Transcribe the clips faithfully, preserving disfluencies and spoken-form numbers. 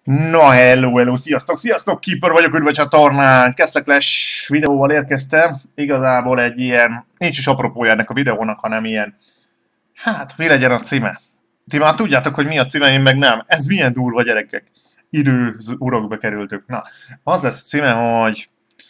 Na, hello, hello, sziasztok, sziasztok, Keeper vagyok, üdv a csatornán, Kesslek videóval érkeztem, igazából egy ilyen, nincs is apropója ennek a videónak, hanem ilyen, hát, mi legyen a címe? Ti már tudjátok, hogy mi a címe, én meg nem, ez milyen durva gyerekek, idő urokba kerültök, na, az lesz a címe, hogy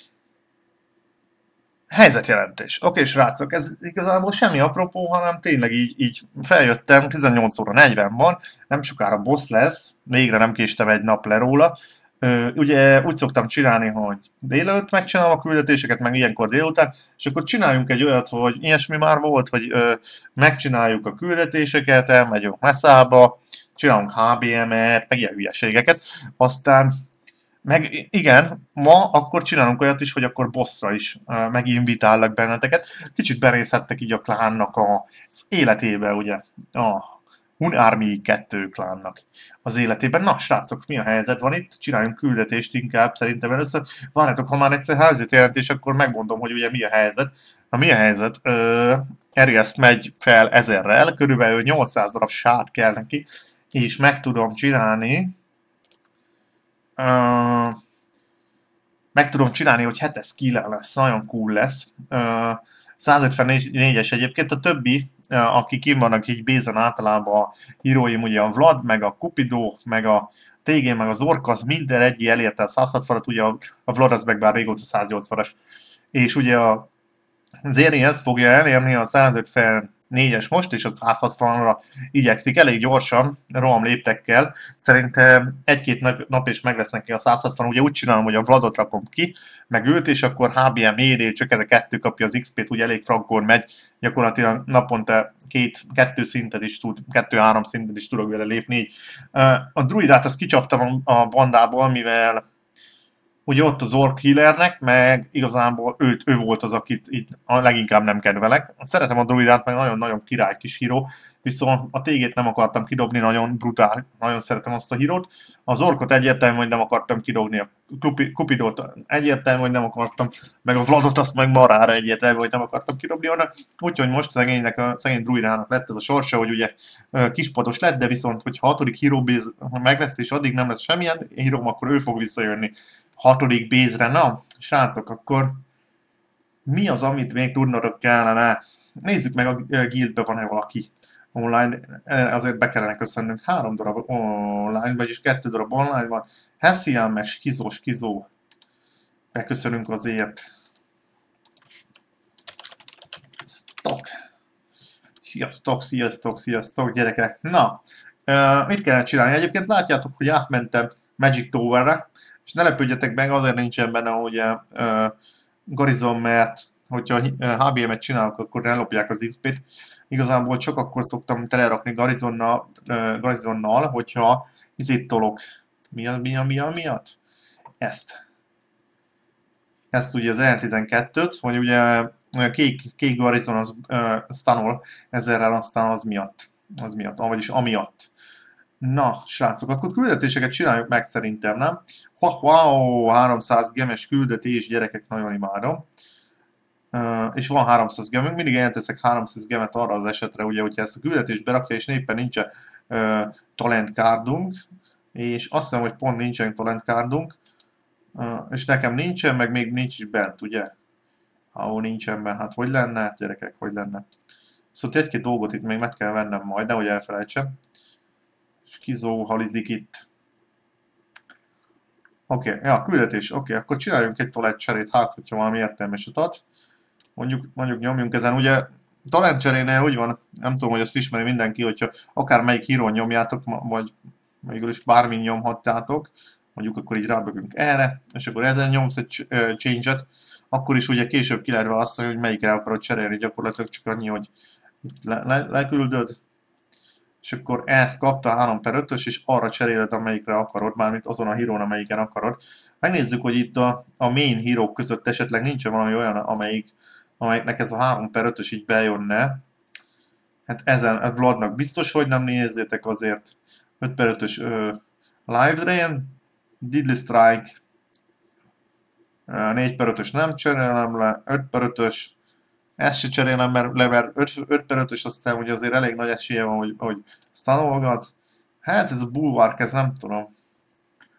helyzetjelentés. Oké, srácok, ez igazából semmi apropó, hanem tényleg így, így feljöttem, tizennyolc óra negyven van, nem sokára boss lesz, végre nem késtem egy nap le róla. Ö, ugye úgy szoktam csinálni, hogy délelőtt megcsinálom a küldetéseket, meg ilyenkor délután, és akkor csináljunk egy olyat, hogy ilyesmi már volt, hogy ö, megcsináljuk a küldetéseket, elmegyünk messzába, csinálunk há bé em-et, meg ilyen hülyeségeket, aztán meg igen, ma akkor csinálunk olyat is, hogy akkor bosszra is uh, meginvitállak benneteket. Kicsit berészettek így a klánnak a, az életébe, ugye, a Hunarmi kettő klánnak az életében. Na, srácok, mi a helyzet van itt? Csináljunk küldetést inkább, szerintem először. Várjátok, ha már egyszer helyzetjelentés, akkor megmondom, hogy ugye mi a helyzet. Na, mi a helyzet? Ö, Ergeszt megy fel ezerrel, körülbelül nyolcszáz darab sát kell neki, és meg tudom csinálni. Uh, meg tudom csinálni, hogy hetes skill lesz, nagyon cool lesz. Uh, százötvennégyes egyébként, a többi, uh, akik kim vannak így bézen általában a híróim, ugye a Vlad, meg a Cupido, meg a té gé, meg az Ork, az minden egy elérte a száz hatvanat, ugye a, a Vlad az meg bár régóta száz nyolcvanas. És ugye a Zeri ezt fogja elérni a százötvennégyes most, és a száz hatvanra igyekszik elég gyorsan, roham léptekkel. Szerintem egy-két nap is meg lesz neki a száz hatvan, ugye úgy csinálom, hogy a Vladot rakom ki, meg őt, és akkor há bé em éré, csak ez a kettő kapja az iksz pét, ugye elég frankon megy, gyakorlatilag naponta két, kettő szintet is tud, kettő-három szintet is tudok vele lépni. A druidát azt kicsaptam a bandából, mivel ugye ott az Orc Healernek, meg igazából őt, ő volt az, akit itt a leginkább nem kedvelek. Szeretem a druidát, meg nagyon-nagyon király kis híró, viszont a té gét nem akartam kidobni, nagyon brutál, nagyon szeretem azt a hírót. Az Orkot egyértelmű, hogy nem akartam kidobni, a Cupidót egyértelmű, hogy nem akartam, meg a Vladot azt meg marára egyértelmű, hogy nem akartam kidobni onnan. Úgyhogy most szegénynek, a szegény druidának lett ez a sorsa, hogy ugye kispados lett, de viszont, hogy hatodik híró base meg lesz, és addig nem lesz semmilyen híróm, akkor ő fog visszajönni hatodik base-re. Na, srácok, akkor mi az, amit még tudnotok kellene? Nézzük meg, a guildbe van-e valaki online. Azért be kellene köszönnünk. Három darab online, vagyis kettő darab online van. Hessian meg Skizó, Skizó. Beköszönünk azért. Stock. Sziasztok, sziasztok, sziasztok, gyerekek. Na, mit kellene csinálni? Egyébként látjátok, hogy átmentem Magic Towerre, és ne lepődjetek meg, azért nincsen benne ugye uh, Garizon, mert hogyha há bé em-et csinálok, akkor ellopják az iksz pét. Igazából csak akkor szoktam telerakni Garizonnal, uh, Garizonnal, hogyha izét tolok. Mi a, mi a, mi a, miatt? Ezt. Ezt ugye az el tizenkettőt, hogy ugye kék, kék Garizon az uh, stanol ezerrel, aztán az miatt. Az miatt, vagyis amiatt. Na, srácok, akkor küldetéseket csináljuk meg szerintem, nem? Wow, wow, háromszáz gemes küldetés, gyerekek, nagyon imádom. Uh, és van háromszáz gemünk, mindig elteszek háromszáz gemet arra az esetre, ugye, hogyha ezt a küldetést berakja, és éppen nincs uh, talent cardunk, és azt hiszem, hogy pont nincsen talent cardunk, uh, és nekem nincsen, meg még nincs is bent, ugye? Ha nincsen bent, hát hogy lenne, gyerekek, hogy lenne? Szóval egy-két dolgot itt még meg kell vennem majd, nehogy elfelejtsem. Skizó halizik itt. Oké, okay, ja, küldetés, oké, okay, akkor csináljunk egy talent cserét, hát, hogyha valami értelmeset ad. Mondjuk, mondjuk nyomjunk ezen, ugye talent cserénél úgy van, nem tudom, hogy azt ismeri mindenki, hogyha akár melyik hírón nyomjátok, vagy végül is bármin nyomhatjátok, mondjuk akkor így rábögünk erre, és akkor ezen nyomsz egy change-et, akkor is ugye később ki lehet választani, hogy melyikre akarod cserélni, gyakorlatilag csak annyi, hogy itt le, le, leküldöd, és akkor ezt kapta három per ötös, és arra cseréled, amelyikre akarod, mármint azon a hírón, amelyiken akarod. Megnézzük, hogy itt a, a main hírók között esetleg nincsen valami olyan, amelyik, amelyiknek ez a három per ötös így bejönne. Hát ezen, a Vladnak biztos, hogy nem nézzétek azért. öt per ötös uh, Live Drain, Deadly Strike, uh, négy per ötös nem cserélem le, öt per ötös, ezt se cserélem, mert lever öt per ötös, aztán ugye azért elég nagy esélye van, hogy, hogy stanolgat. Hát ez a bulwark, ez nem tudom.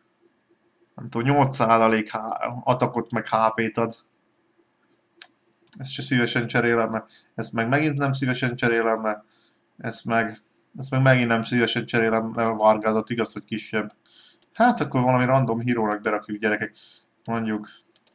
nem tudom, nyolc százalék atakot meg há pét ad. Ezt se szívesen cserélem le. Ezt meg megint nem szívesen cserélem le. Ezt meg, ezt meg megint nem szívesen cserélem le a Vargádat, igaz, hogy kisebb. Hát akkor valami random hírónak berakjuk, gyerekek. Mondjuk.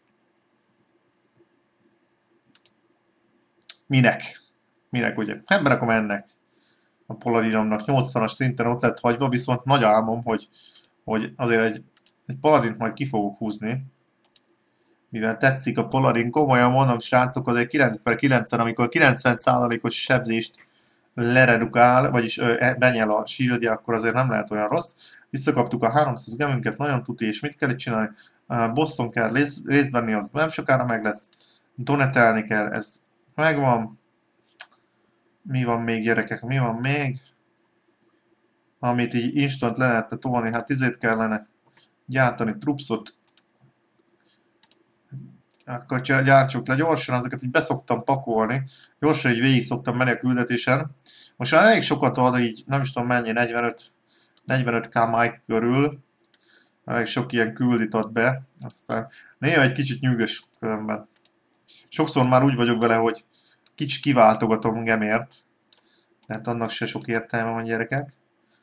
Minek? Minek ugye? Hát berakom ennek. A Paladinomnak nyolcvanas szinten ott lett hagyva, viszont nagy álmom, hogy, hogy azért egy, egy Paladint majd ki fogok húzni. Mivel tetszik a Paladin, komolyan mondom, srácok, azért kilenc per kilencven, amikor kilencven százalékos sebzést leredukál, vagyis ö, benyel a shieldje, akkor azért nem lehet olyan rossz. Visszakaptuk a háromszáz gemünket, nagyon tuti, és mit kell itt csinálni? Uh, Boston kell részt, részt venni, az nem sokára meg lesz. Donetelni kell, ez megvan. Mi van még, gyerekek, mi van még? Amit így instant le lehetne tolni, hát izét kellene gyártani, trupszot. Akkor gyártsuk le gyorsan, ezeket így beszoktam pakolni. Gyorsan így végig szoktam menni a küldetésen. Most már elég sokat ad, így nem is tudom mennyi, negyvenöt, negyvenöt k Mike körül. Elég sok ilyen küldit ad be. Aztán néha egy kicsit nyűgös különben. Sokszor már úgy vagyok vele, hogy kicsit kiváltogatom gemért. Tehát annak se sok értelme van, gyerekek.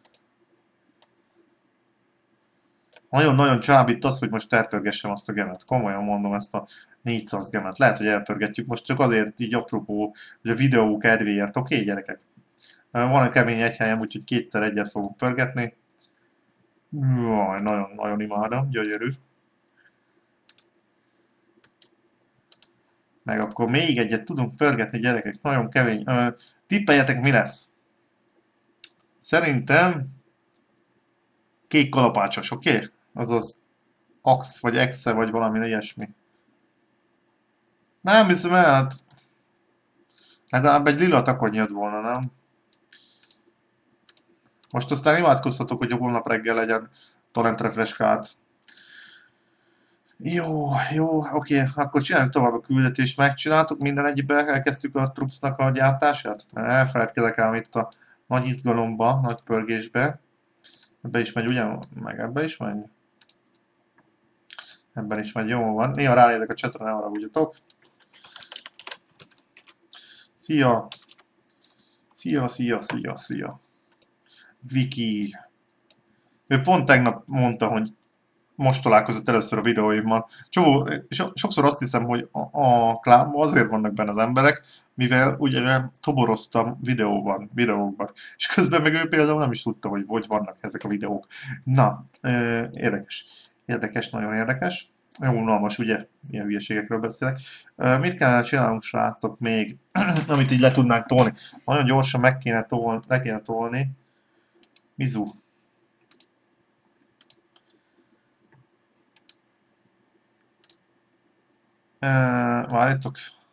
Nagyon-nagyon csábít az, hogy most elpörgessem azt a gemet. Komolyan mondom, ezt a négyszáz gemet. Lehet, hogy elpörgetjük most csak azért, így apropó, hogy a videó kedvéért. Oké, okay, gyerekek? Van egy kemény egy helyem, úgyhogy kétszer egyet fogunk pörgetni. Nagyon-nagyon imádom, gyönyörű. Meg akkor még egyet tudunk pörgetni, gyerekek. Nagyon kemény. Tippeljetek, mi lesz? Szerintem kék kalapácsos, oké? Okay? Azaz Ax, vagy Exe, vagy valami ilyesmi. Nem hiszem el, hát... Legalább egy lila takony jött volna, nem? Most aztán imádkozhatok, hogy holnap reggel legyen Torrent Refresh-kát. Jó, jó, oké, okay. Akkor csináljuk tovább a küldetést. Megcsináltuk minden egybe, elkezdtük a trupsnak a gyártását? Elfeledkezek ám itt a nagy izgalomba, nagy pörgésbe. Ebbe is megy, ugye? Meg ebbe is megy? Ebben is megy, jó van. Néha ránézek a chatre, ne haragudjatok. Szia! Szia, szia, szia, szia. Viki. Ő pont tegnap mondta, hogy most találkozott először a videóimmal. Csó, so, sokszor azt hiszem, hogy a, a klámban azért vannak benne az emberek, mivel ugye toboroztam videóban, videókban. És közben meg ő például nem is tudta, hogy hogy vannak ezek a videók. Na, érdekes. Érdekes, nagyon érdekes. Jó, unalmas, ugye? Ilyen hülyeségekről beszélek. Mit kellene csinálnunk, srácok, még, amit így le tudnánk tolni? Nagyon gyorsan meg kéne tolni, le kéne tolni. Mizu. Uh, várjátok.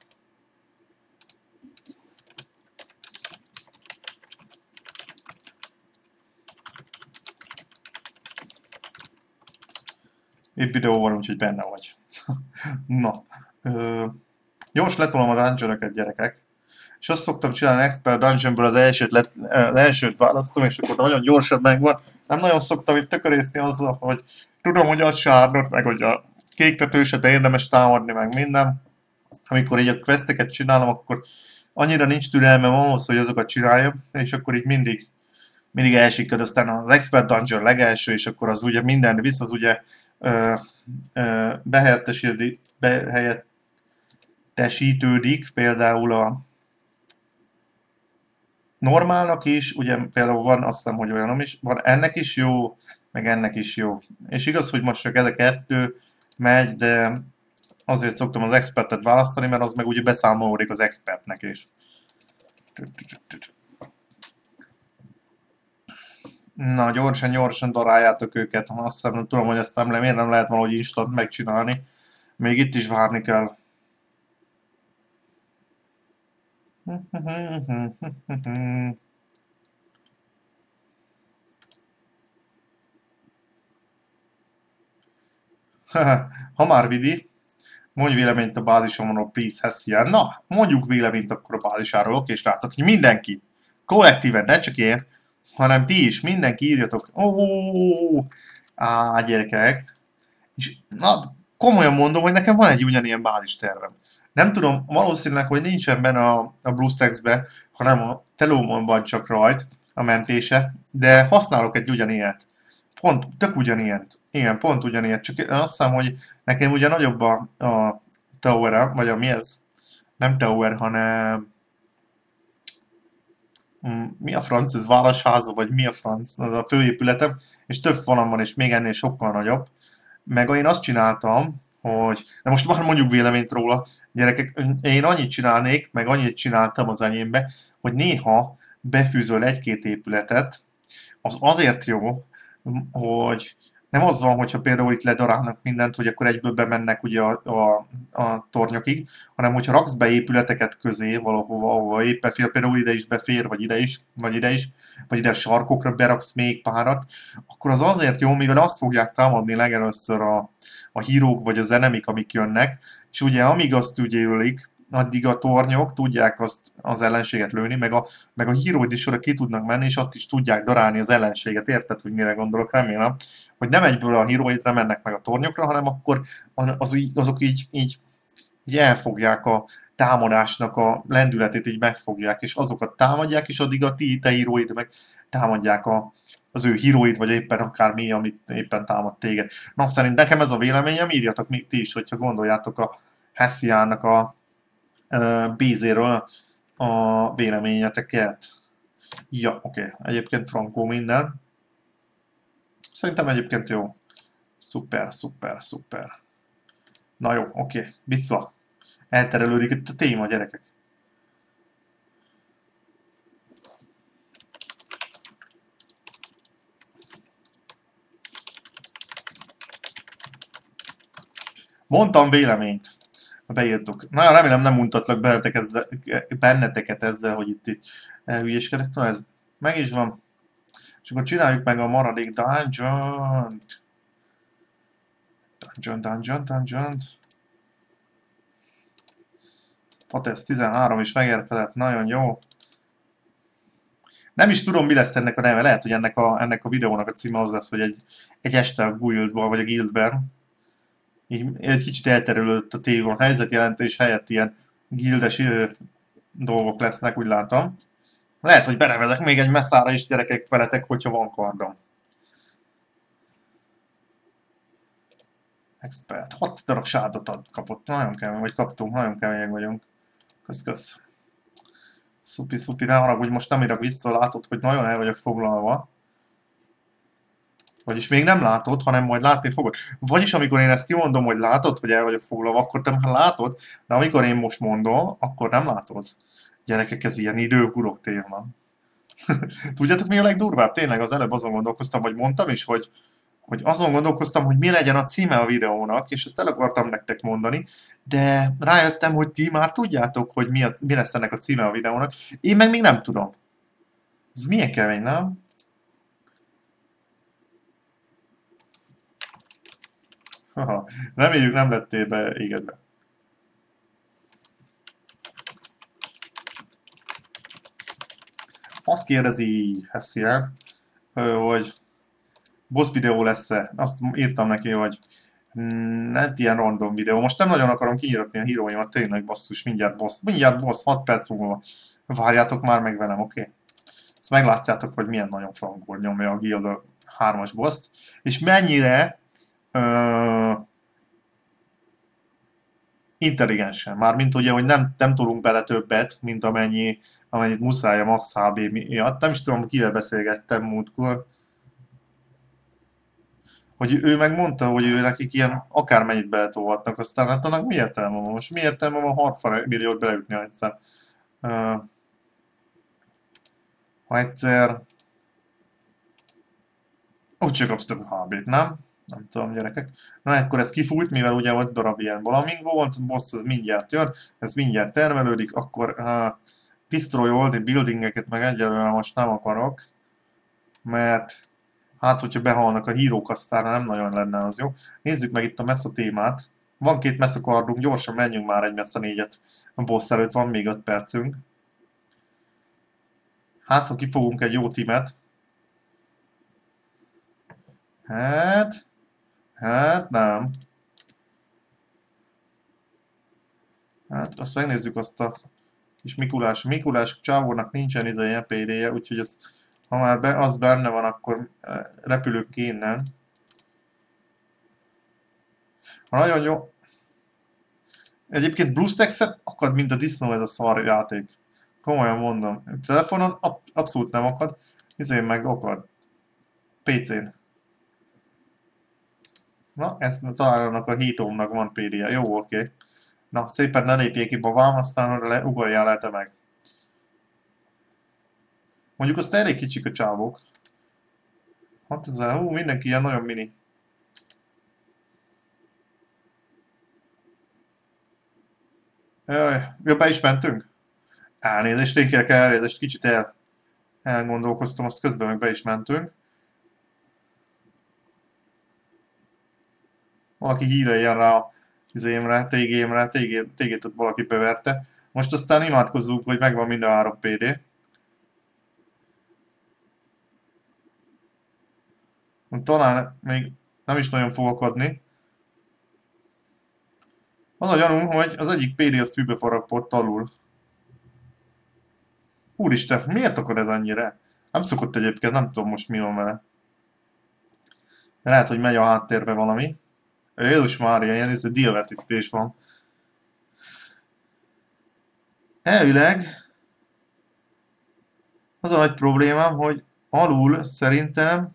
Épp videó van, úgyhogy benne vagy. Na. Uh, gyors letolom a dungeon-öket, gyerekek. És azt szoktam csinálni Expert Dungeonből, az elsőt, let, az elsőt választom, és akkor nagyon gyorsan megvan. Nem nagyon szoktam itt tökörészni azzal, hogy tudom, hogy a sárnot, meg hogy a kék tetőset érdemes támadni, meg minden. Amikor így a questeket csinálom, akkor annyira nincs türelmem ahhoz, hogy azokat csináljam, és akkor így mindig, mindig elsikkad. Aztán az Expert Dungeon legelső, és akkor az ugye minden visz, az ugye ö, ö, behelyettesítik, behelyettesítődik, például a normálnak is, ugye például van, azt hiszem, hogy olyanom is, van ennek is jó, meg ennek is jó. És igaz, hogy most csak ez a kettő megy, de azért szoktam az expertet választani, mert az meg ugye beszámolódik az expertnek is. Na, gyorsan, gyorsan daráljátok őket. Azt hiszem, nem tudom, hogy ezt nem, miért nem lehet valahogy instant megcsinálni. Még itt is várni kell. Ha már Vidi, mondj véleményt a bázisomról, please, Hessian. Na, mondjuk véleményt akkor a bázisáról, oké, srácok, hogy mindenki, kollektíven, ne csak én, hanem ti is, mindenki írjatok. Ó, á, gyerekek, És na, komolyan mondom, hogy nekem van egy ugyanilyen bázis tervem. Nem tudom, valószínűleg, hogy nincs ebben a, a BlueStacks-be, hanem a Telomon csak rajt a mentése, de használok egy ugyanilyet. Pont, tök ugyanilyet. Igen, pont ugyanilyet. Csak azt hiszem, hogy nekem ugye nagyobb a, a tower, vagy a mi ez? Nem tower, hanem mm, mi a franc, ez városháza, vagy mi a franc, az a főépületem, és több falam van, és még ennél sokkal nagyobb. Meg én azt csináltam, hogy, de most már mondjuk véleményt róla, gyerekek, én annyit csinálnék, meg annyit csináltam az enyémbe, hogy néha befűzöl egy-két épületet, az azért jó, hogy nem az van, hogyha például itt ledarálnak mindent, hogy akkor egyből bemennek ugye a, a, a tornyokig, hanem hogyha raksz be épületeket közé valahova, ahova éppen fél, például ide is befér, vagy ide is, vagy ide is, vagy ide a sarkokra beraksz még párat, akkor az azért jó, mivel azt fogják támadni legelőször a, a hírók vagy az enemik, amik jönnek, és ugye amíg azt ugye ölik, addig a tornyok tudják azt, az ellenséget lőni, meg a, meg a híróid is oda ki tudnak menni, és ott is tudják darálni az ellenséget. Érted, hogy mire gondolok? Remélem, hogy nem egyből a híróidra mennek meg a tornyokra, hanem akkor az, azok így, így, így elfogják a támadásnak a lendületét, így megfogják, és azokat támadják, és addig a ti, te híróid meg támadják a, az ő híróid, vagy éppen akár mi, amit éppen támad téged. Na, szerint nekem ez a véleményem, írjatok mi ti is, hogyha gondoljátok a Hessiának a Bézéről a véleményeteket. Ja, oké. Okay. Egyébként frankó minden. Szerintem egyébként jó. Szuper, szuper, szuper. Na jó, oké. Okay. Vissza. Elterelődik itt a téma, gyerekek. Mondtam véleményt. Beírtuk. Na, remélem nem mutatlak bennetek ezzel, benneteket ezzel, hogy itt, itt elhülyéskedek. Na, ez meg is van. És akkor csináljuk meg a maradék dungeon-t. Dungeon, dungeon, dungeon. Fatesz tizenhárom is megérkezett. Nagyon jó. Nem is tudom, mi lesz ennek a neve. Lehet, hogy ennek a, ennek a videónak a címe az lesz, hogy egy, egy este a guildban, vagy a guildben. Így egy kicsit elterülődött a tévé, a helyzetjelentés helyett ilyen guildes dolgok lesznek, úgy látom. Lehet, hogy benevezek még egy messzára is, gyerekek, veletek, hogyha van kardom. Expert. hat darab sádot ad, kapott. Nagyon kemény, vagy kaptunk, nagyon kemények vagyunk. Kösz, kösz. Szupi, szupi, ne haragudj, most nem írok vissza, látod, hogy nagyon el vagyok foglalva. Vagyis még nem látod, hanem majd látni fogod. Vagyis amikor én ezt kimondom, hogy látod, hogy el vagyok foglalva, akkor te már látod, de amikor én most mondom, akkor nem látod. Gyerekek, ez ilyen időhurok téma. Tudjátok, mi a legdurvább? Tényleg az előbb azon gondolkoztam, vagy mondtam is, hogy, hogy azon gondolkoztam, hogy mi legyen a címe a videónak, és ezt el akartam nektek mondani, de rájöttem, hogy ti már tudjátok, hogy mi, a, mi lesz ennek a címe a videónak. Én meg még nem tudom. Ez milyen kemény, nem? Haha, reméljük nem lettél be égedve. Azt kérdezi Hessian, hogy boss videó lesz-e. Azt írtam neki, hogy nem ilyen random videó. Most nem nagyon akarom kinyíratni a híróimat, tényleg basszus, mindjárt boss. Mindjárt boss, hat perc múlva. Várjátok már meg velem, oké? Okay? Ezt meglátjátok, hogy milyen nagyon frankul nyomja a Guild hármas boss-t. És mennyire uh, intelligensen. Mármint ugye, hogy nem, nem tudunk bele többet, mint amennyi, amennyit muszáj a Max há bé miatt. Nem is tudom, kivel beszélgettem múltkor. Hogy ő megmondta, hogy ő nekik ilyen akármennyit beletolhatnak, aztán hát annak mi értelme van? Most mi értelme van hatvan milliót beleütni egyszer? Uh, ha egyszer... Úgyse kapsz több há bét, nem? Nem tudom, gyerekek. Na, akkor ez kifújt, mivel ugye ott darab ilyen valamink volt, boss az mindjárt jön, ez mindjárt termelődik, akkor uh, destroy all the buildingeket meg egyelőre most nem akarok, mert hát, hogyha behalnak a hírók, aztán nem nagyon lenne az jó. Nézzük meg itt a messze témát. Van két messze kardunk, gyorsan menjünk már egy messze négyet. A boss előtt van még öt percünk. Hát, ha kifogunk egy jó tímet. Hát... Hát nem. Hát azt megnézzük azt a kis Mikulás. Mikulás csávónak nincsen ideje pé dé-je, úgyhogy ez, ha már be, az benne van, akkor repülünk ki innen. Ha nagyon jó. Egyébként BlueStacks-et akad, mint a disznó ez a szar játék. Komolyan mondom. Telefonon ab abszolút nem akad, izén meg akad. pé cén. Na, ezt talán a Heatomnak van pé dé-je. Jó, oké. Okay. Na, szépen ne lépjék ki babám, aztán le, ugorjál le te meg. Mondjuk azt elég kicsik a csávók. hatezer, hú, mindenki ilyen nagyon mini. Jaj, ja, be is mentünk? Elnézést, én kérek elnézést, kicsit el, elgondolkoztam, azt közben meg be is mentünk. Valaki híleljen rá a izémre, té gémre, té gét ott valaki beverte. Most aztán imádkozzunk, hogy megvan mind a három pé dé. Talán még nem is nagyon fogok adni. Az a gyanúm, hogy az egyik pé dé azt fűbe faragott alul. Úristen, miért akar ez annyira? Nem szokott egyébként, nem tudom most mi van vele. Lehet, hogy megy a háttérbe valami. Jézus Mária, ilyen ez egy díjvetítés van. Elvileg az a nagy problémám, hogy alul szerintem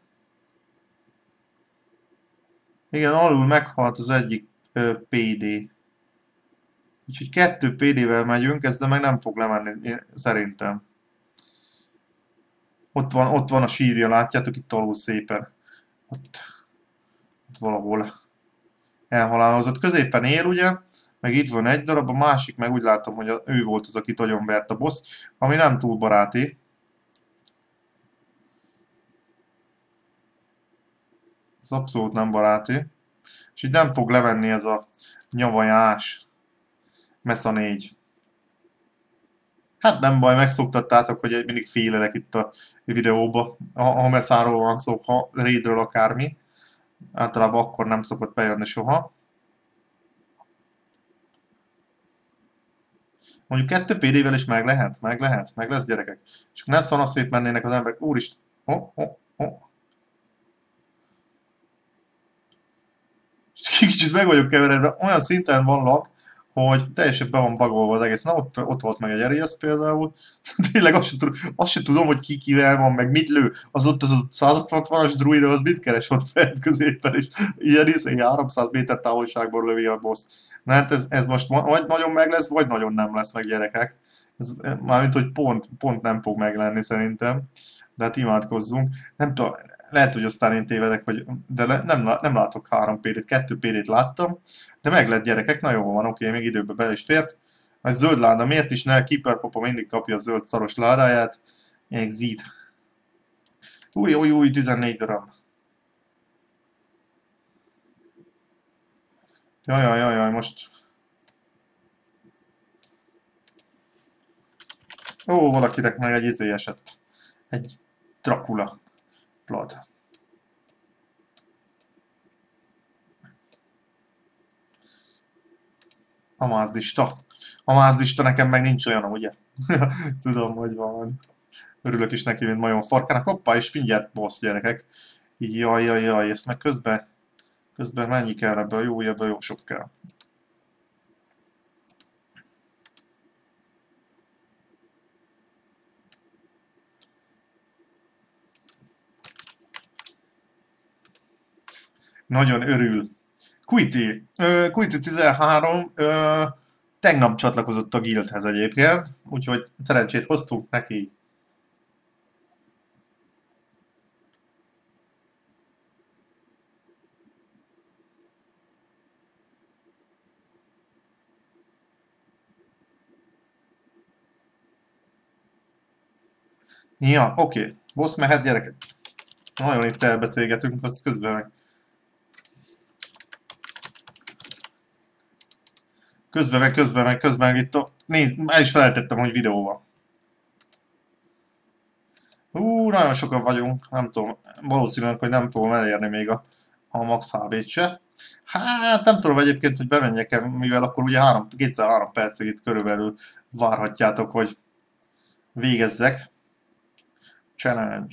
igen, alul meghalt az egyik ö, pé dé. Úgyhogy kettő pé dé-vel megyünk, ezzel meg nem fog lemenni, én, szerintem. Ott van, ott van a sírja, látjátok itt alul szépen. Ott, ott valahol elhalálozott. Középen él, ugye? Meg itt van egy darab, a másik meg úgy látom, hogy a, ő volt az, aki nagyon vert a boss, ami nem túl baráti. Ez abszolút nem baráti. És így nem fog levenni ez a nyavajás Mesza négy. Hát nem baj, megszoktattátok, hogy mindig félelek itt a videóba, ha Meszáról van szó, ha Raidről akármi. Általában akkor nem szokott bejönni soha. Mondjuk kettő pé dé-vel is meg lehet, meg lehet, meg lesz gyerekek. És ne szanaszét mennének az emberek, úristen, oh, oh, oh. Kicsit meg vagyok keveredve, olyan szinten van lag, hogy teljesen be van bagolva az egész. Na, ott, ott volt meg egy Arias például. Tényleg azt sem, tudom, azt sem tudom, hogy ki kivel van, meg mit lő. Az ott az a száz hatvanas druida, az mit keres ott fent középen, és ilyen izé háromszáz méter távolságból lövi a boss. Na hát ez, ez most vagy nagyon meg lesz, vagy nagyon nem lesz meg, gyerekek. Ez, mármint, hogy pont, pont nem fog meglenni szerintem. De hát imádkozzunk. Nem tudom, lehet, hogy aztán én tévedek, vagy, de le, nem, nem látok három pé dét, kettő pé dét láttam, de meg lett gyerekek, na jó van, oké, még időben be is fért. A zöld láda, miért is ne? Keeper Papa mindig kapja a zöld szaros ládáját. Exit. Új, új, új, tizennégy darab. Jaj, jaj, jaj, most... Ó, valakinek meg egy izé esett. Egy Dracula. Blood. A mázdista. A mázdista nekem meg nincs olyan, ugye? Tudom, hogy van. Örülök is neki, mint majom farkának. Hoppá, és mindjárt boss, gyerekek. Jaj, jaj, jaj, ezt meg közben... Közben mennyi kell ebből? Jó, ebből jó sok kell. Nagyon örül. Quitty. Uh, Quitty tizenhárom uh, tegnap csatlakozott a guildhez egyébként, úgyhogy szerencsét hoztunk neki. Ja, oké. Okay. Boss mehet, gyerekek. Nagyon itt elbeszélgetünk, azt közben meg. Közben meg, közben meg, közben meg itt a... Nézd, el is felejtettem, hogy videó van. Hú, nagyon sokan vagyunk, nem tudom, valószínűleg, hogy nem fogom elérni még a a max há bét se. Hát nem tudom egyébként, hogy bemenjek-e, mivel akkor ugye három, kétszer-három percig itt körülbelül várhatjátok, hogy végezzek. Challenge.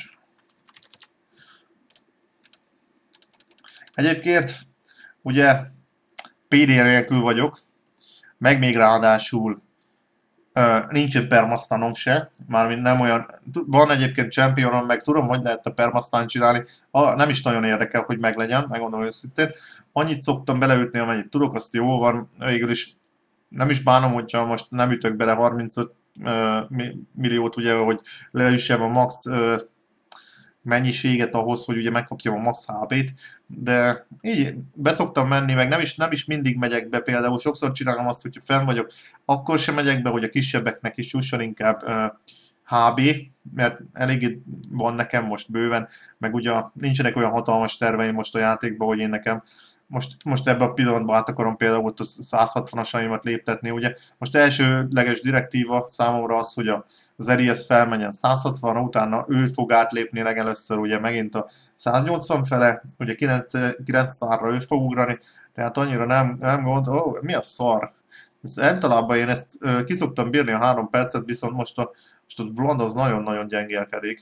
Egyébként ugye pé dé nélkül vagyok, meg még ráadásul uh, nincsen permasztanom se, mármint nem olyan, van egyébként championom, meg tudom, hogy lehet a permasztán csinálni, a, nem is nagyon érdekel, hogy meglegyen, megmondom őszintén. Annyit szoktam beleütni, amennyit tudok, azt jó van, végül is nem is bánom, hogyha most nem ütök bele harmincöt uh, milliót, ugye, hogy leüssem a max uh, mennyiséget ahhoz, hogy ugye megkapjam a max há bét, de így beszoktam menni, meg nem is, nem is mindig megyek be, például sokszor csinálom azt, hogyha fenn vagyok, akkor sem megyek be, hogy a kisebbeknek is jusson inkább uh, há bé, mert eléggé van nekem most bőven, meg ugye nincsenek olyan hatalmas terveim most a játékban, hogy én nekem most, most ebben a pillanatban át akarom például ott a száz hatvanasaimat léptetni, ugye most elsőleges direktíva számomra az, hogy a, az Elias felmenjen száz hatvanra, utána ő fog átlépni legelőször ugye megint a száz nyolcvan fele, ugye kilenc sztárra ő fog ugrani, tehát annyira nem, nem gond, ó, mi a szar? Ezt általában én ezt ö, ki szoktam bírni a három percet, viszont most a, most a Vlad az nagyon-nagyon gyengélkedik.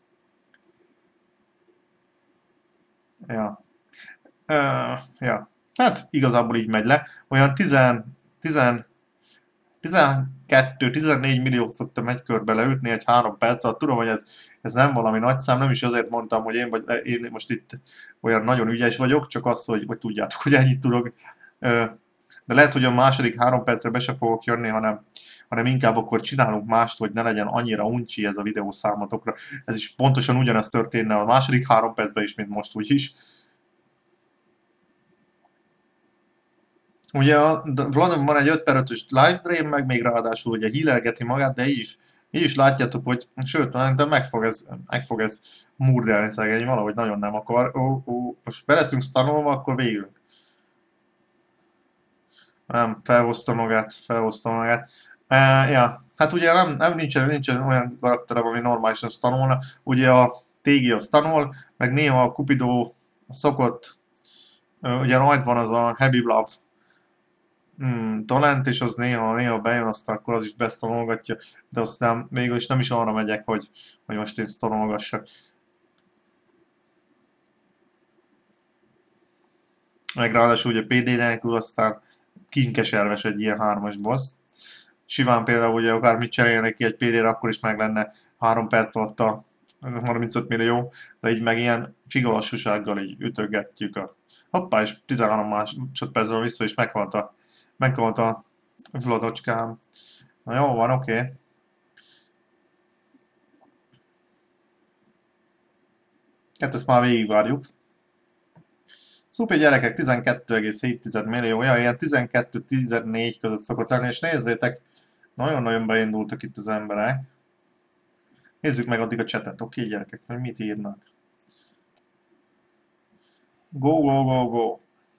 Ja. Uh, ja. Hát igazából így megy le. Olyan tíz, tíz, tizenkettő tizennégy milliót szoktam egy körbe leütni egy három perc alatt. Tudom, hogy ez, ez nem valami nagy szám, nem is azért mondtam, hogy én, vagy, én most itt olyan nagyon ügyes vagyok, csak az, hogy, hogy tudjátok, hogy ennyit tudok. Uh, de lehet, hogy a második három percre be se fogok jönni, hanem, hanem inkább akkor csinálunk mást, hogy ne legyen annyira uncsi ez a videó számotokra. Ez is pontosan ugyanez történne a második három percben is, mint most úgyis. Ugye a Vladon van egy öt per ötös live stream, meg még ráadásul ugye hílelgeti magát, de így is, így is látjátok, hogy sőt, de meg fog ez, meg fog ez murdelni szegény, valahogy nagyon nem akar. Ó, ó, most be leszünk stanolva, akkor végünk. Nem, felhozta magát, felhozta magát. E, ja, hát ugye nem, nem nincsen, nincsen olyan karakterem, ami normálisan stanolna. Ugye a Tégi a stanol, meg néha a Cupido szokott, ugye rajt van az a Heavy Bluff hmm, talent, és az néha, néha bejön, aztán akkor az is besztanolgatja, de aztán végül is nem is arra megyek, hogy, hogy most én sztanolgassak. Meg ráadásul ugye pé dé nélkül aztán kinkeserves egy ilyen hármas boss. Siván például ugye akármit cserélnek ki egy pé dére, akkor is meg lenne három perc alatt a harmincöt millió, de így meg ilyen csigalassúsággal így ütögetjük a... Hoppá, és tizenhárom másodpercben vissza is meghalt a, meghalt a Vladocskám. Na jó van, oké. Okay. Hát ezt már végigvárjuk. Szupi gyerekek, tizenkettő egész hét millió, ja, ilyen tizenkettő tizennégy között szokott lenni, és nézzétek, nagyon-nagyon beindultak itt az emberek. Nézzük meg addig a chatet, oké okay, gyerekek, hogy mit írnak. Go, go, go, go.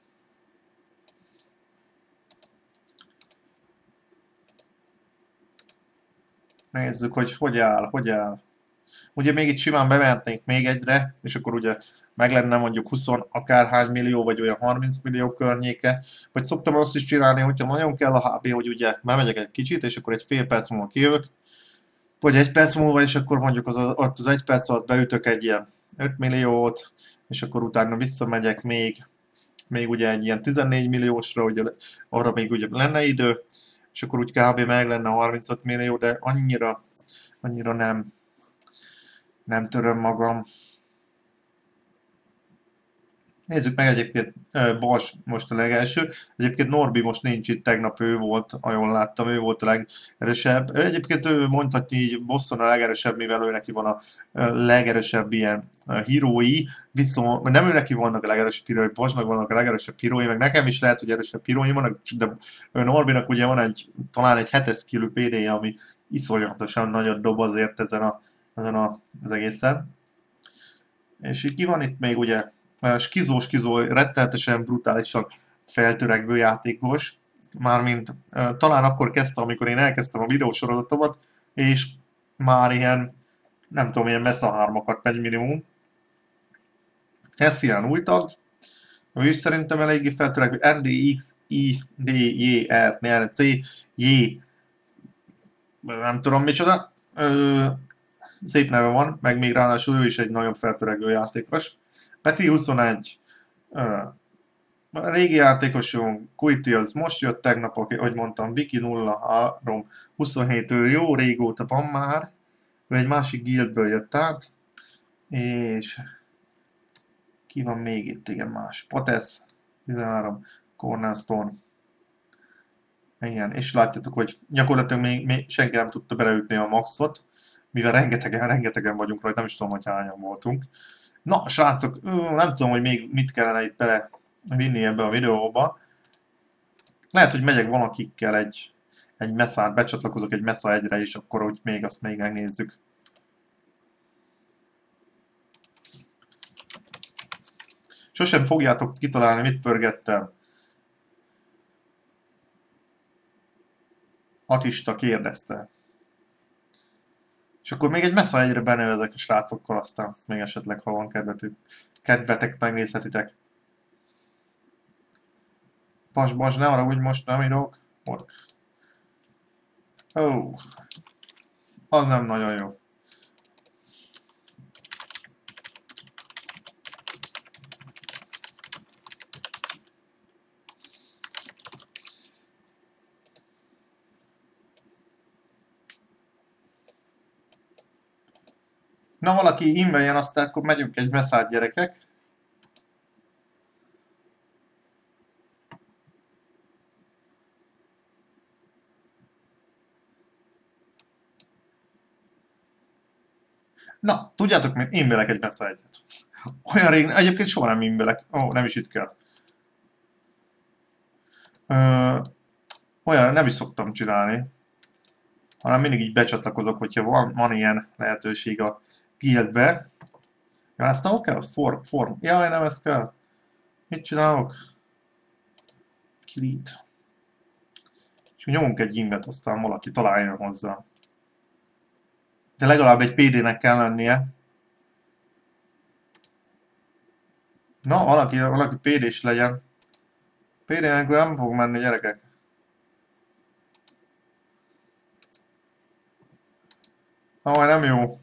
Nézzük, hogy hogy áll, hogy áll. Ugye még itt simán bemehetnénk még egyre, és akkor ugye meg lenne mondjuk húsz akárhány millió, vagy olyan harminc millió környéke. Vagy szoktam azt is csinálni, hogyha nagyon kell a há bé, hogy ugye bemegyek egy kicsit, és akkor egy fél perc múlva kijövök, vagy egy perc múlva, és akkor mondjuk az, ott az egy perc alatt beütök egy ilyen öt milliót, és akkor utána visszamegyek még, még ugye egy ilyen tizennégy milliósra, ugye arra még ugye lenne idő, és akkor úgy kb. Meg lenne harmincöt millió, de annyira, annyira nem, nem töröm magam. Nézzük meg egyébként Bas most a legelső. Egyébként Norbi most nincs itt, tegnap ő volt, jól láttam, ő volt a legerősebb. Egyébként ő mondhatni így Boston a legerősebb, mivel ő neki van a legerősebb ilyen hírói, viszont nem ő neki vannak a legerősebb hírói, Basnak vannak a legerősebb hírói, meg nekem is lehet, hogy erősebb hírói vannak, de Norbinak ugye van egy, talán egy hetes skillű pé dé-je, ami iszonyatosan nagyot dob azért ezen, a, ezen a, az egészen. És ki van itt még ugye skizó, skizó, rettenetesen brutálisan feltörekvő játékos, mármint talán akkor kezdte, amikor én elkezdtem a videósorozatomat, és már ilyen, nem tudom, ilyen messze hármakat megy minimum. Hessian új tag, Ő is szerintem eléggé feltörekvő. N D X I D J R N C J nem tudom micsoda. Ö, szép neve van, meg még ráadásul ő is egy nagyon feltörekvő játékos. Peti huszonegy. Ö, a régi játékosunk, Kuiti az most jött tegnap, ahogy mondtam, Viki nulla három huszonhét, ő jó régóta van már. Ő egy másik guildből jött át. És ki van még itt? Igen, más. Potesz, tizenhárom, Cornerstone. Igen, és látjátok, hogy gyakorlatilag még, még senki nem tudta beleütni a maxot, mivel rengetegen, rengetegen vagyunk rajta, nem is tudom, hogy hányan voltunk. Na, srácok, nem tudom, hogy még mit kellene itt bele vinni ebbe a videóba. Lehet, hogy megyek valakikkel egy, egy messzát, becsatlakozok egy messza egyre, és akkor úgy még azt még megnézzük. Sosem fogjátok kitalálni, mit pörgettem. Atista kérdezte. És akkor még egy messza egyre benevezek a srácokkal, aztán azt még esetleg, ha van kedvetek, kedvetek megnézhetitek. Bas, bas, ne arra, hogy most nem írok. Ó, oh, az nem nagyon jó. Na, valaki inveljen, aztán akkor megyünk egy messzát, gyerekek. Na, tudjátok mit? Invelek egy messza egyet. Olyan rég, egyébként soha nem invelek. Ó, oh, nem is itt kell. Ö, olyan nem is szoktam csinálni. Hanem mindig így becsatlakozok, hogyha van, van ilyen lehetőség a guildbe. Ja, ezt nem kell? Azt form, form. Jaj, nem ezt kell. Mit csinálok? Kilit. És nyomunk egy invet, aztán valaki találjon hozzá. De legalább egy pé dé-nek kell lennie. Na, valaki, valaki pé dés legyen. pé dé-nek nem fog menni, gyerekek. Na, nem jó.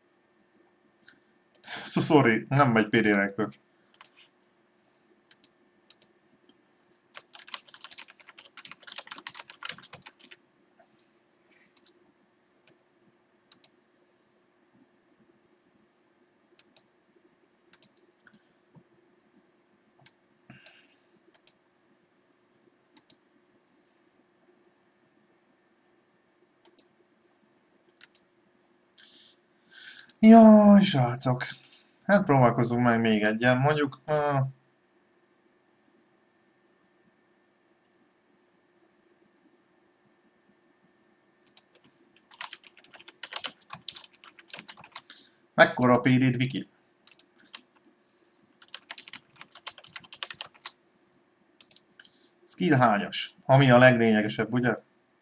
So sorry, nem megy pé dé nélkül. Jaj, srácok. Hát próbálkozunk meg még egyen. Mondjuk... Uh, mekkora a pé dé-t, Viki? Skill hányas? Ami a leglényegesebb, ugye?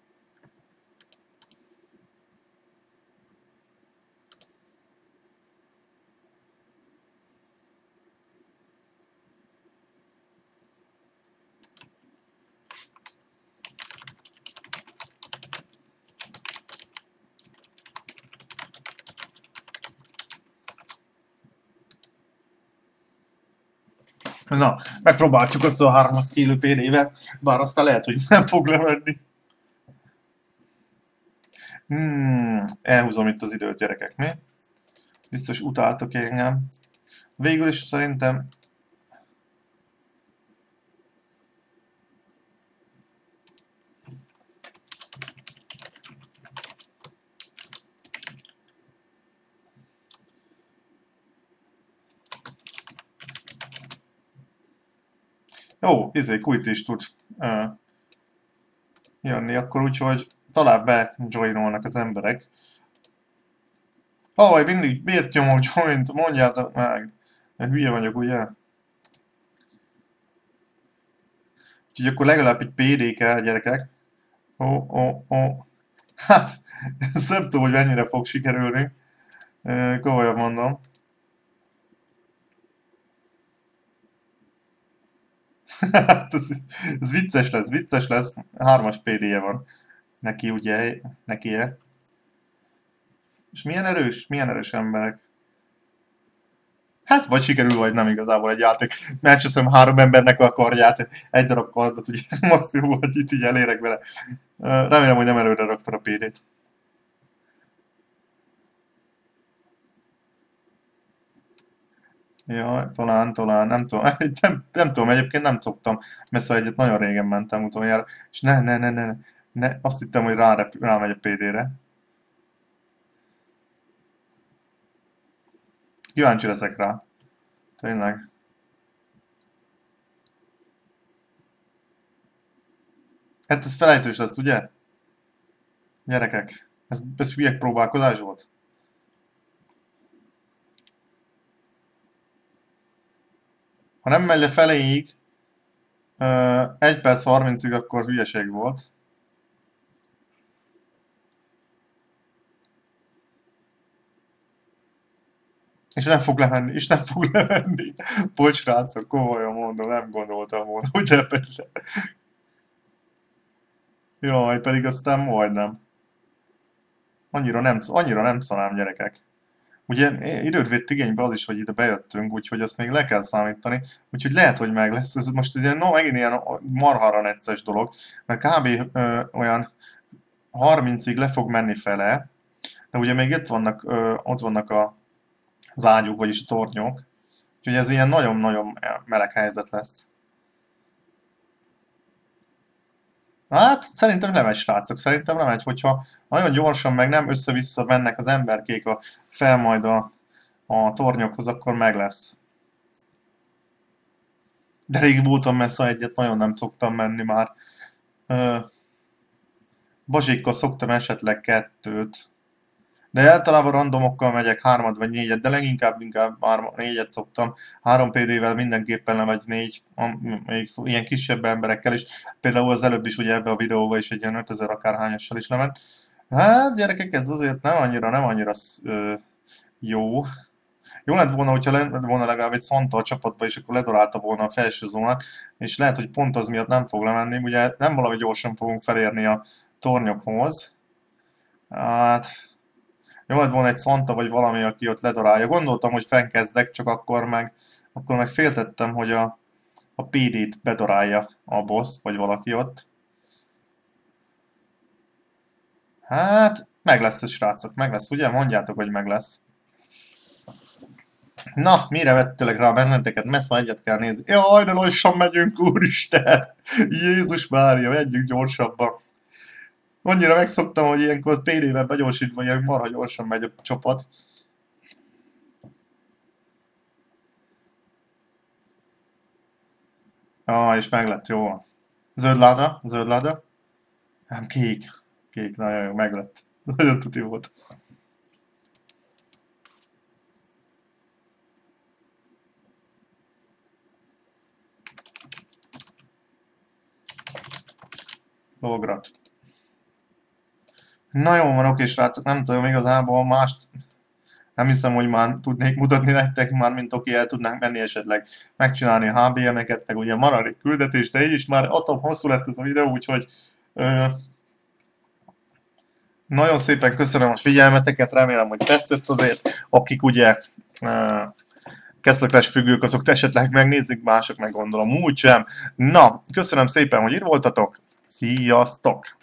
Na, megpróbáljuk azt a hármas skillű pé dé-vel, bár aztán lehet, hogy nem fog lemenni. Hmm, elhúzom itt az időt, gyerekek, mi? Biztos utáltok engem. Végül is szerintem... Jó, izé, Kuit is tud uh, jönni, akkor úgyhogy talán be joinolnak az emberek. Aj, mindig miért nyomok joint? Mondjátok meg. Mert hülye vagyok, ugye? Úgyhogy akkor legalább egy pé dé kell, gyerekek. Ó, ó, ó. Hát, ezt nem tudom, hogy mennyire fog sikerülni. E, komolyan mondom. Hát ez, ez vicces lesz, vicces lesz. Hármas pé dé-je van. Neki ugye, neki -e. És milyen erős, milyen erős emberek. Hát vagy sikerül, vagy nem igazából egy játék. Megcseszem három embernek a kardját, egy darab kardot, ugye maximum, hogy itt így elérek vele. Remélem, hogy nem előre raktad a pé dét. Ja, talán, talán, nem tudom, nem, nem tudom, egyébként nem szoktam, messze egyet nagyon régen mentem utoljára, és ne, ne, ne, ne, ne, ne azt hittem, hogy rá, rámegy a pé dére. Kíváncsi leszek rá, tényleg. Hát ez felejtős lesz, ugye? Gyerekek, ez, ez hülyek próbálkozás volt? Ha nem megy le feléig, ö, egy perc harmincig, akkor hülyeség volt. És nem fog lemenni, és nem fog lemenni. Bocs, srácok, komolyan mondom, nem gondoltam volna, hogy elpedle. Jaj, pedig aztán majdnem. Annyira nem, annyira nem szanám, gyerekek. Ugye időt vett igénybe az is, hogy ide bejöttünk, úgyhogy azt még le kell számítani. Úgyhogy lehet, hogy meg lesz. Ez most ez ilyen, no, megint ilyen marhára necces dolog, mert kb. Ö, olyan harmincig le fog menni fele, de ugye még itt vannak, ö, ott vannak a, az ágyúk, vagyis a tornyok. Úgyhogy ez ilyen nagyon-nagyon meleg helyzet lesz. Hát szerintem lemegy, srácok, szerintem lemegy, hogyha nagyon gyorsan meg nem össze-vissza mennek az emberkék a, fel majd a, a tornyokhoz, akkor meg lesz. De rég voltam messze egyet, nagyon nem szoktam menni már. Ö, Bazsikkal szoktam esetleg kettőt. De általában randomokkal megyek hármat vagy négyet, de leginkább inkább már négyet szoktam. Három pé dé-vel mindenképpen lemegy négy, még ilyen kisebb emberekkel is. Például az előbb is ugye ebbe a videóba is egy ilyen ötezer akárhányassal is lement. Hát gyerekek, ez azért nem annyira, nem annyira ö, jó. Jó lett volna, hogyha lett volna legalább egy Santa a csapatba, és akkor ledorálta volna a felső zónát, és lehet, hogy pont az miatt nem fog lemenni, ugye nem valami gyorsan fogunk felérni a tornyokhoz. Hát, jó lett volna egy Santa vagy valami, aki ott ledorálja. Gondoltam, hogy fennkezdek, csak akkor meg, akkor meg féltettem, hogy a, a pé dét bedorálja a boss, vagy valaki ott. Hát, meg lesz ez, srácok, meg lesz, ugye? Mondjátok, hogy meg lesz. Na, mire vettelek rá benneteket? Messze egyet kell nézni. Jaj, de lassan megyünk, úristen! Jézus Mária, megyünk gyorsabban. Annyira megszoktam, hogy ilyenkor pé dé-vel begyorsítva ilyen marha gyorsan megy a csapat. Ah, és meg lett, jó. Zöld láda, zöld láda. Nem, kék. Kék, nagyon jó, meg lett. Nagyon tuti volt. Lograt. Na jó van, oké srácok, nem tudom igazából mást nem hiszem, hogy már tudnék mutatni nektek, már mint oké, el tudnánk menni esetleg megcsinálni a há bé em-eket, meg ugye marad egy küldetés, de így is már atom hosszú lett ez a videó, úgyhogy ö, nagyon szépen köszönöm a figyelmeteket, remélem, hogy tetszett azért, akik ugye ö, Keszlekles függők, azok esetleg megnézik, mások meg gondolom úgysem. Na, köszönöm szépen, hogy itt voltatok, sziasztok!